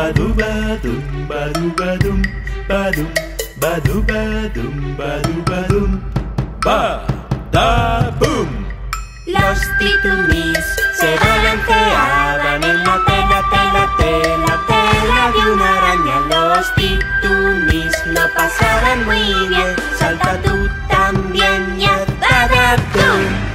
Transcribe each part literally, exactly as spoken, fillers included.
Badu badum, badu badum, badum, badu badum, badu badum, ba da boom. Los titumis se balanceaban en la tela, tela, tela, tela de una araña. Los titumis lo pasaban muy bien. Salta tú también y haz badabum.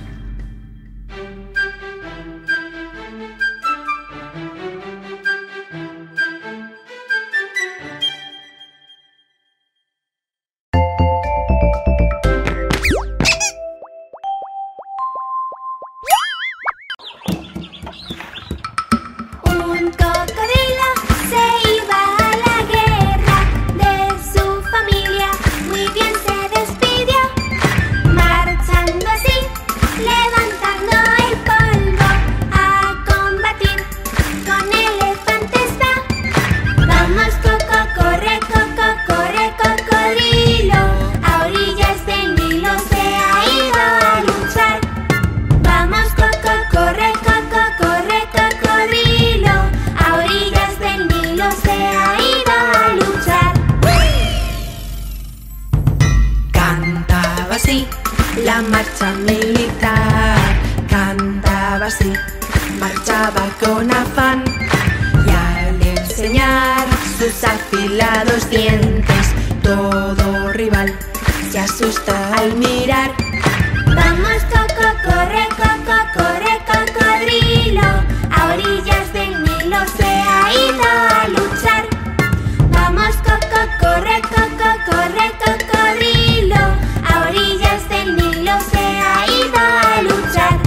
La marcha militar cantaba así, marchaba con afán, y al enseñar sus afilados dientes, todo rival se asusta al mirar. Vamos Coco, corre, Coco, corre, cocodrilo, a orillas del Nilo se ha ido a luchar. Vamos Coco, corre, Coco, corre, cocodrilo, a orillas del Nilo se ha ido a luchar.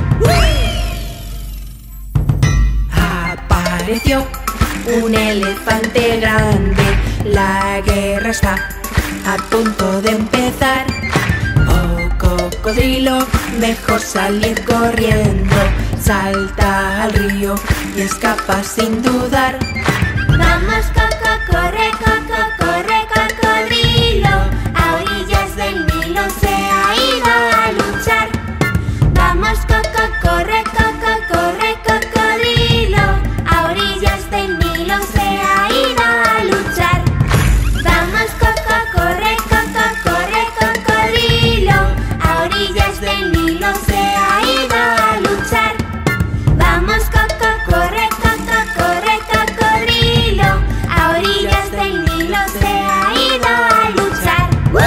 Apareció un elefante grande, la guerra está a punto de empezar. Oh cocodrilo, mejor salir corriendo, salta al río y escapa sin dudar. Vamos Coco, corre, Coco, corre, cocodrilo, a orillas del Nilo se ha ido a luchar. Vamos Coco, corre, Coco, corre, cocodrilo, a orillas del Nilo se ha ido a luchar. Vamos Coco, corre, Coco, corre, cocodrilo, a orillas del Nilo se ha ido a luchar. Vamos Coco, corre, Coco, corre, cocodrilo, a orillas del Nilo se ha ido a luchar.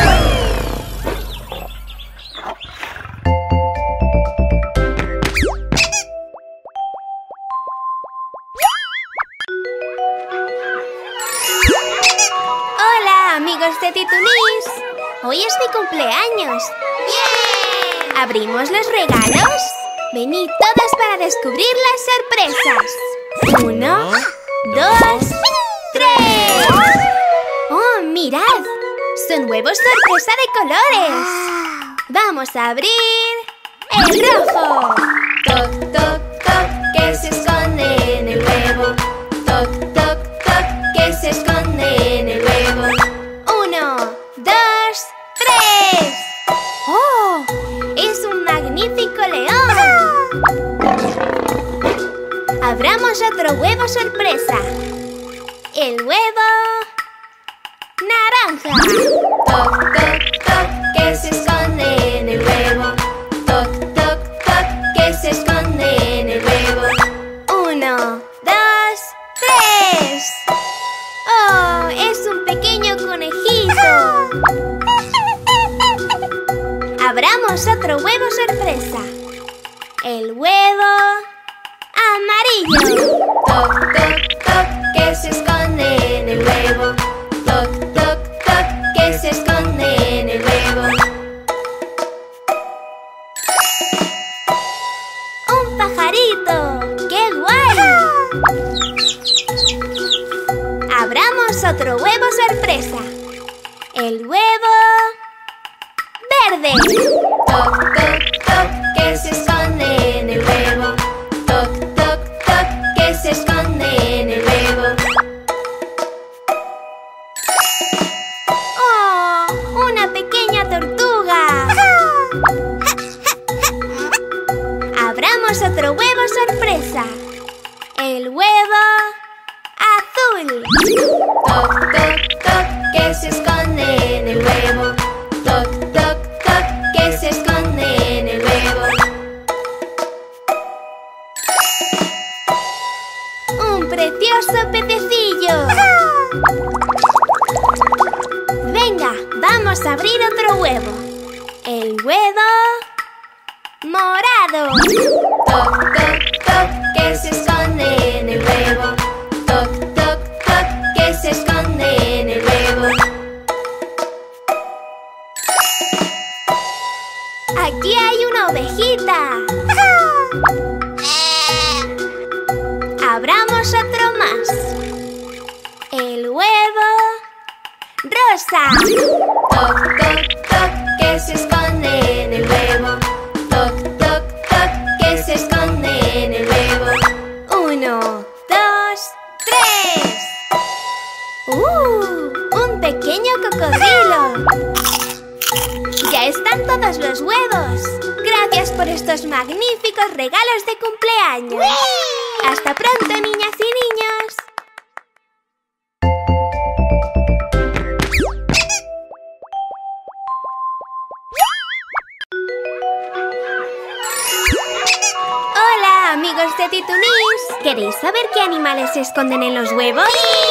Hola, amigos de Titunis. Hoy es mi cumpleaños. ¡Bien! ¿Abrimos los regalos? Venid todos para descubrir las sorpresas. Uno, dos, tres. ¡Oh, mirad! Son huevos sorpresa de colores. Vamos a abrir el rojo. Toc, toc, toc, que se esconde en el huevo. Toc, toc, toc, que se esconde en el huevo. Uno, dos, tres. ¡Oh! ¡Es un magnífico león! Abramos otro huevo sorpresa. El huevo naranja. Toc, toc, toc, que se esconde en el huevo. Toc, toc, toc, que se esconde en el huevo. Uno, dos, tres. ¡Oh! ¡Es un pequeño conejito! Abramos otro huevo sorpresa. El huevo amarillo. Toc, toc, toc, que se esconde en el huevo. Toc, toc, toc, que se esconde en el huevo. ¡Un pajarito! ¡Qué guay! Abramos otro huevo sorpresa. El huevo verde. Toc, toc, toc, que se esconde en el huevo. Toc, toc, toc, que se esconde en el huevo. ¡Oh! ¡Una pequeña tortuga! Abramos otro huevo sorpresa. El huevo azul. azul. Toc, toc, toc, que se esconde en el huevo. Toc, toc, toc, que se esconde en el huevo. Un precioso pececillo. Venga, vamos a abrir otro huevo. El huevo morado. Toc, toc, toc, que se esconde en el huevo. Toc, toc, toc, que se esconde en el huevo. Aquí hay una ovejita. Abramos otro más. El huevo rosa. Toc, toc, toc, que se esconde en el huevo. Toc, toc, toc, que se esconde en el huevo. Uno, dos, tres. ¡Uh! Un pequeño cocodrilo. Ya están todos los huevos. Gracias por estos magníficos regalos de cumpleaños. Hasta pronto, niñas y niños. Hola, amigos de Titunis. ¿Queréis saber qué animales se esconden en los huevos?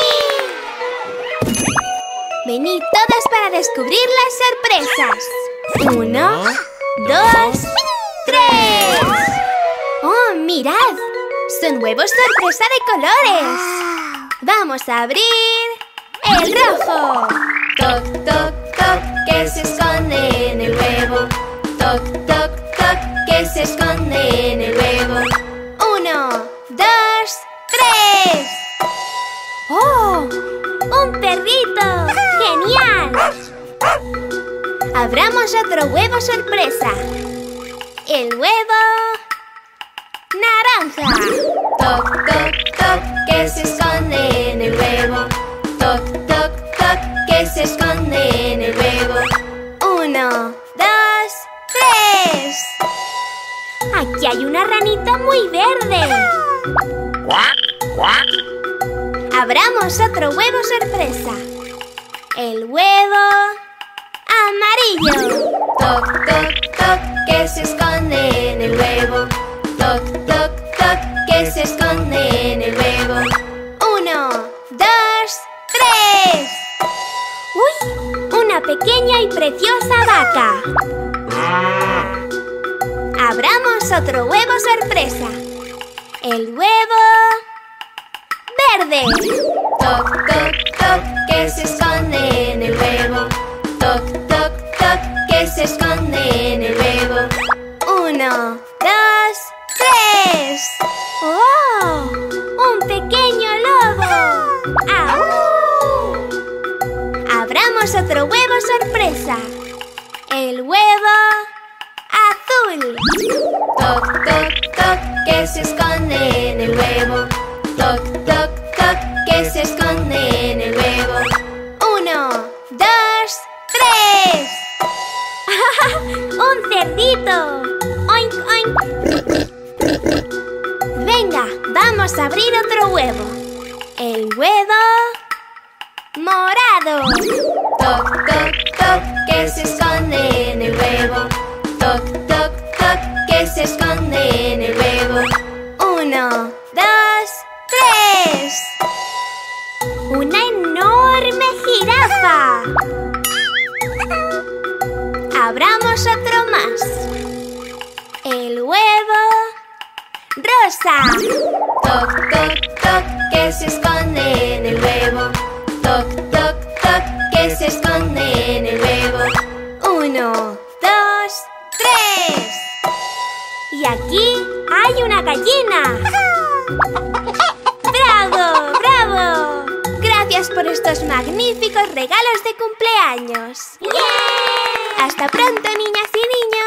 Venid todas para descubrir las sorpresas. Uno, dos, tres. ¡Oh, mirad! Son huevos sorpresa de colores. Vamos a abrir el rojo. Toc, toc, toc, que se esconde en el huevo. Toc, toc, toc, que se esconde en el huevo. Uno, dos, tres. ¡Oh! ¡Un perrito! ¡Genial! Abramos otro huevo sorpresa. El huevo naranja. Toc, toc, toc, que se esconde en el huevo. Toc, toc, toc, que se esconde en el huevo. Uno, dos, tres. Aquí hay una ranita muy verde. Abramos otro huevo sorpresa. El huevo amarillo. Toc, toc, toc, que se esconde en el huevo. Toc, toc, toc, que se esconde en el huevo. Uno, dos, tres. ¡Uy! Una pequeña y preciosa vaca. Abramos otro huevo sorpresa. El huevo verde. Toc, toc, toc, que se esconde en el huevo. Toc, toc, toc, que se esconde en el huevo. Uno, dos, tres. ¡Oh! ¡Un pequeño lobo! ¡Au! Abramos otro huevo sorpresa. El huevo azul. Toc, toc, toc, que se esconde en el huevo. Toc, toc, toc, que se esconde en el huevo. Uno, dos, tres. ¡Un cerdito! ¡Oink, oink! Venga, vamos a abrir otro huevo. El huevo morado. Toc, toc, toc, que se esconde en el huevo. Toc, toc, toc, que se esconde en el huevo. Uno, dos, tres. ¡Una enorme jirafa! Abramos otro más. El huevo rosa. Toc, toc, toc, que se esconde en el huevo. Toc, toc, toc, que se esconde en el huevo. Uno, dos, tres. Y aquí hay una gallina. ¡Bravo! ¡Bravo! Gracias por estos magníficos regalos de cumpleaños. ¡Yeah! Hasta pronto, niñas y niños.